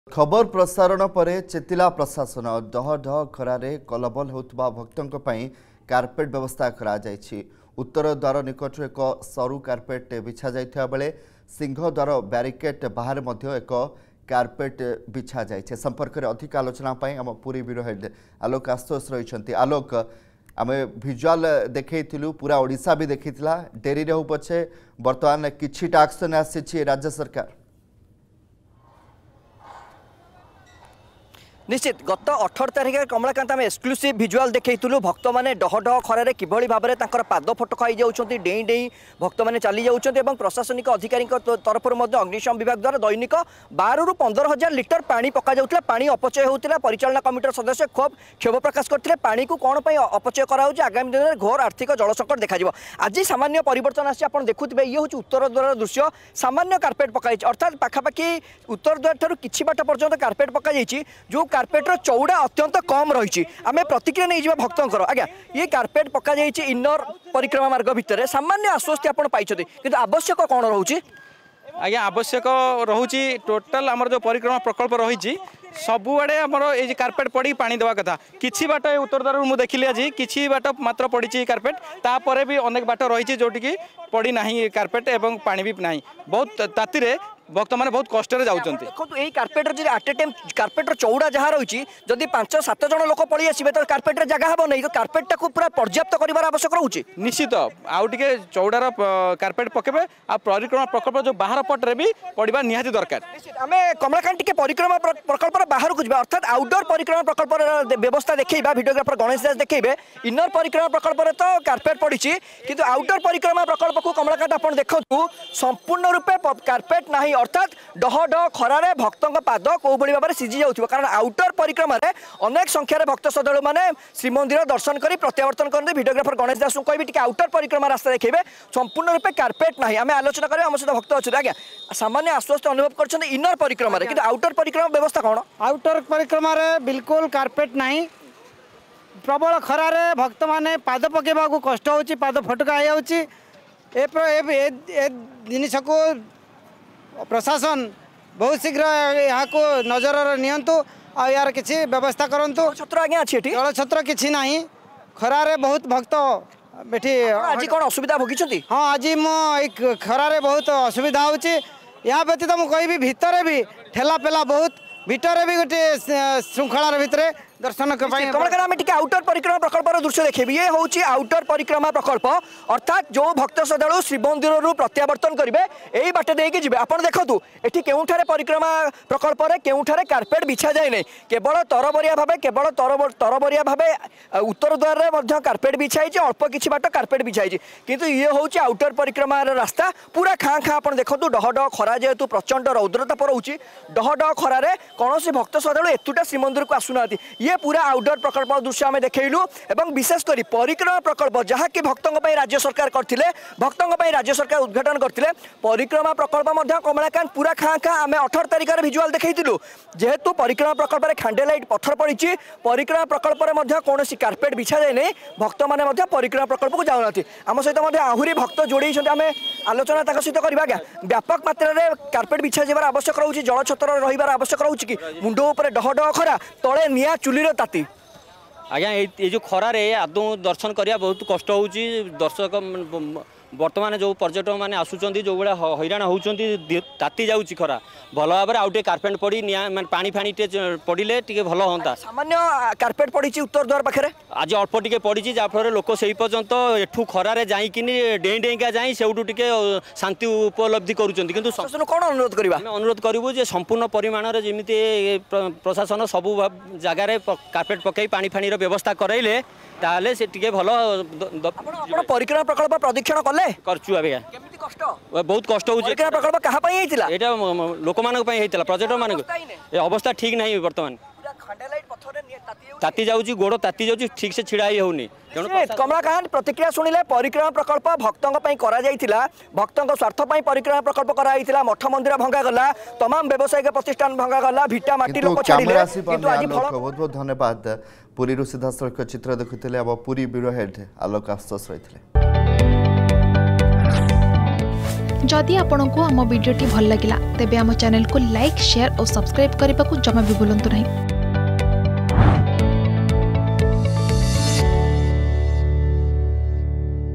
खबर प्रसारण पर चेतिला प्रशासन डह डह खरारे कलबल होता भक्तों कार्पेट व्यवस्था करा उत्तर द्वार निकट एक सरु कार्पेट बिछा जाइथिबा बेले सिंह द्वार ब्यारिकेड बाहर एक कार्पेट बिछा जाए संपर्क में अधिक आलोचना आम पुरी ब्यूरो हेड आलोक आशुतोष रही। आलोक आम भिजुआल देखु पूरा ओडिशा भी देखी डेरी हो पछे बर्तमान किछिटा एक्शन आसी राज्य सरकार निश्चित गत 18 तारिख कमलाकांत आम एक्सक्लूसिव भिजुआल देखु भक्त मैंने डह डह खरारे किभली भाव में पाद फट खाई जाऊँच डेई डेई भक्त मैंने चली जाऊँच प्रशासनिक अधिकारी तरफ अग्निशम विभाग द्वारा दैनिक 12 ରୁ 15,000 लिटर पानी पका जाऊला पानी अपचय होता परिचालना कमिटर सदस्य खूब क्षोभ प्रकाश करते पानी को कौन अपचय कराऊँ आगामी दिन में घोर आर्थिक जल संकट देखा आज सामान्य परिवर्तन आसी देखुए ये हूँ उत्तर द्वार दृश्य सामान्य कार्पेट पकाई अर्थात पाखापाखि उत्तर द्वार ठार किछि बाट पर्यंत कार्पेट पकाई जो कार्पेटर चौड़ा अत्यंत कम रही आम प्रतिक्रिया नहीं जावा भक्तों आज्ञा ये कार्पेट पका जाइए इनर परिक्रमा मार्ग भितर सामान्य आश्वस्ति आप पाई किंतु आवश्यक कौन रोचे आज्ञा आवश्यक रोचे टोटाल आमर जो परिक्रमा प्रकल्प रही सबुआड़े आमर ये कार्पेट पड़ी पानी देवा कथा किछि बाट उत्तर द्वार मुझे देखिली आज किछि बाट मात्र पड़ी कार्पेट तापर भी अनेक बाट रही जोटिकी पड़ी ना कार्पेट एवं पानी भी ना बहुत ताती भक्त मैंने बहुत कष्ट जाऊँगी कार्पेटर जी आट ए टाइम कार्पेटर चौड़ा जहाँ रही जदि 5-7 जन लोक पड़ी आसवे तो कार्पेटर जगह हम नहीं तो कार्पेटा को पूरा पर्याप्त कर आवश्यक रोचे निश्चित आउ टे चौड़ार कार्पेट पकेबे आ परिक्रमा प्रकल्प जो बाहर पटे भी पड़ा निहाती दरकार आम कमलाकांत टे परिक्रमा प्रकल्प बाहर को आर्थात आउटडोर परिक्रमा प्रकल्प व्यवस्था देखा भिडियोग्राफर गणेश दास देखिए इनर परिक्रमा प्रकल्प तो कार्पेट पड़ी किंतु आउटडोर परिक्रमा प्रकल्प को कमलाकांत आप देखु संपूर्ण रूपे कार्पेट ना अर्थात डह डह खरारे भक्तों पाद कौ भाई भाव में सीझी जाऊँ कारण आउटर परिक्रमा अनेक संख्यार भक्त श्रद्धालु मैंने श्रीमंदिर दर्शन कर प्रत्यावर्तन करते भिडियोग्राफर गणेश दास को कहि आउटर परिक्रमा रास्ता देखिए संपूर्ण रूपे कार्पेट ना आम आलोचना करें आम सहित भक्त अच्छे आज्ञा सामान्य आश्वस्त अनुभव कर इनर परिक्रमा कि आउटर परिक्रमा व्यवस्था कौन आउटर परिक्रमा देखिए कार्पेट ना प्रबल खरारे भक्त मैंने पाद पकेवा कष्ट हो पाद फटका हो जिनस को प्रशासन बहुत शीघ्र यहाँ को नजर नियंतु आ यार किसी व्यवस्था करंतु छत्र आज्ञा जल छत्र किसी ना खरारे बहुत भक्त बेठी आज कौन असुविधा भोगी हाँ आज मो खरारे बहुत असुविधा होची यहाँ व्यतीत मुझे कहबी भितर भी ठेला पेला बहुत भितर भी गोटे श्रृंखलार भितर दर्शन आउटर परिक्रमा प्रकल्प दृश्य देखिए ये हूँ आउटर परिक्रमा प्रकल्प अर्थात जो भक्त श्रद्धालु श्रीमंदिर प्रत्यावर्तन करेंगे यही बाटे देकी जी आप देखु ये केउठारे परिक्रमा प्रकल्प केउठारे कार्पेट बिछा जाए नहीं केवल तरबरिया भाव केवल तरबरिया भाव उत्तर द्वार कार्पेट बिछाई अल्प किसी बाट कार्पेट बिछाई किंतु ये हूँ आउटर परिक्रमा रास्ता पूरा खाँ खाँ आप देखो डह डह खरा जेहेतु प्रचंड रौद्रताप रोचे डह डह खरारे कौन भक्त श्रद्धालु एतुटा श्रीमंदिर को आसुना ये पूरा आउटडोर प्रकल्प दृश्य आम देखलु एवं विशेषकर परिक्रमा प्रकल्प जहाँकि भक्तों राज्य सरकार करते भक्तों राज्य सरकार उद्घाटन करते परिक्रमा प्रकल्प कमलाकांत पूरा खाँ खाँ आम 18 तारिख भिजुआल देखु जेहेतु परिक्रमा प्रकल्प खांडेलाइट पत्थर पड़ी परिक्रमा प्रकल्प कौन कार्पेट बिछा जाए नहीं भक्त मैंने परिक्रमा प्रकल्प को जाऊना आम सहित आहरी भक्त जोड़े आम आलोचना सहित करवा व्यापक मात्रा में कार्पेट बिछा जावार आवश्यक रोचे जल छत्र रही आवश्यक रोचे कि मुंड उपर डह डह खरा तले निआ चुली ताती आज्ञा ये जो खरारे आदौ दर्शन करिया बहुत कष्ट होउची दर्शक वर्तमान जो पर्यटक मैंने आसुँच जो भाया हैरान होती ताती जाऊँगी खरा भल भाव आउ टे कार्पेट पड़ी माने पानी फाणी पड़े टे भल हाँ सामान्य कार्पेट पड़ी उत्तर द्वार पाखे आज अल्प टे पड़ी जहाँफल लोक से पर्यंत एठू खरारे जाइकिन डेई डेईका जाई से टे शांति उपलब्धि करूँ कौन अनुरोध करवा अनुरोध करूँ जे संपूर्ण परिमाण में जमी प्रशासन सबू जगार कार्पेट पकई पानी फाणी व्यवस्था कराइले ताले से टिके भल परिक्रमा प्रकल्प प्रदीक्षण कले करचु आबे केमिति कष्ट बहुत कष्ट हो परिक्रमा प्रकल्प कहा पई हेतिला एटा लोक मानक पई हेतिला पर्यटक मानक ए अवस्था ठीक नहीं वर्तमान खांडेलाइट पत्थर ताती जाऊँगी गोड़ ताती जाऊँगी ठीक से छिड़ा होनी कमलाकांत प्रतिक्रिया शुणिले परिक्रमा प्रकल्प भक्तों भक्तों स्वार्थ परिक्रमा प्रकल्प कराइथिला मठ मंदिर भंगा गला तमाम व्यावसायिक प्रतिष्ठान भंगा गला भिटा माटी लोक छाड़िले किंतु आज बहुत बहुत धन्यवाद पुरी सीधा सड़क चित्र देखुते अब पुरी ब्यूरो हेड आलोक आशुतोष रही। जदि आपंक आम भिडी भल लगा तेब आम चैनल को लाइक शेयर और सब्सक्राइब करने को जमा भी भूलु नहीं।